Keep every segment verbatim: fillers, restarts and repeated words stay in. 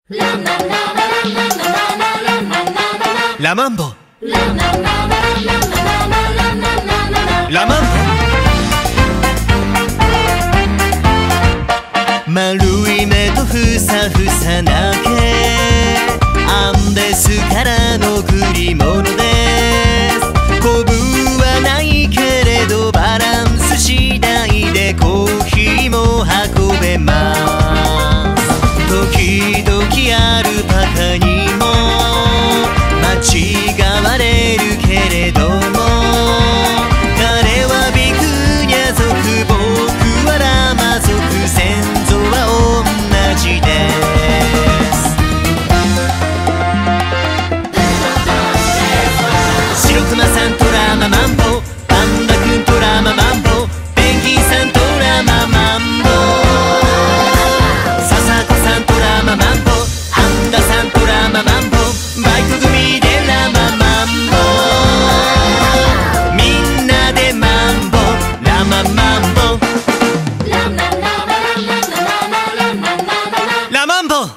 ラマンボラマンボ丸い目とふさふさな毛アンデスからの贈り物です。コブはないけれどバランス次第でコーヒーも運べます。時々あるバカにも間違われるけれども彼はビクニャ族僕はラマ族先祖は同じです。しろくまさんとラママンボパンダくんとラママンボペンギンさんとラママンボ笹子さんとラママンボパンダさんとラママンボバイク組でラママンボみんなでマンボラママンボラマンボ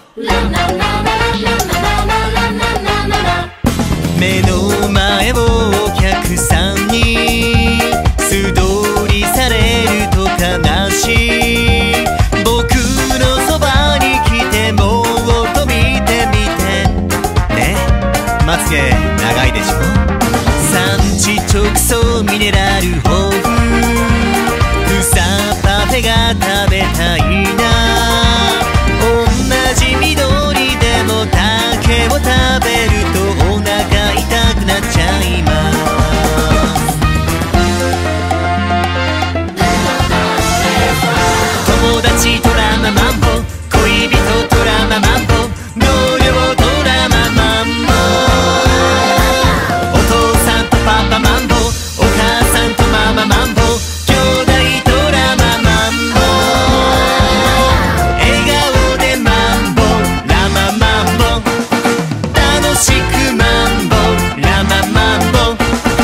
目の前をお客さんに素通りされると悲しい。僕のそばに来てもっと見てみてね。まつげ長いでしょ。産地直送ミネラル豊富草パフェが食べたいな。同じ緑でも竹を食べるとお腹痛くなっちゃいます。友達とラママンボ恋人とラママンボ同僚とラママンボお父さんとパパマンボお母さんとマママンボ兄弟とラママンボ笑顔でマンボラママンボ楽しくマンボラママンボ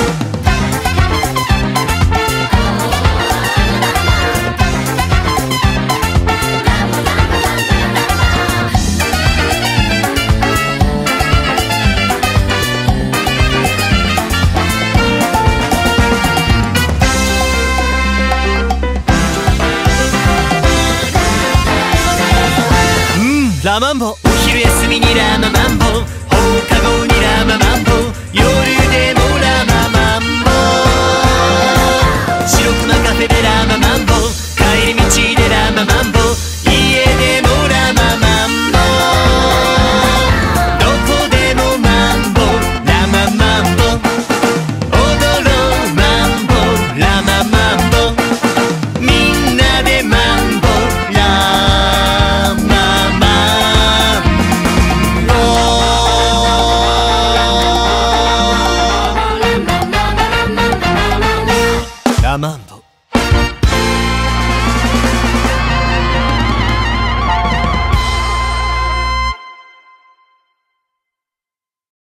ラマンボお昼休みにラママンボ放課後にラママンボ夜でもラママンボしろくまカフェでラママンボ帰り道でラママンボ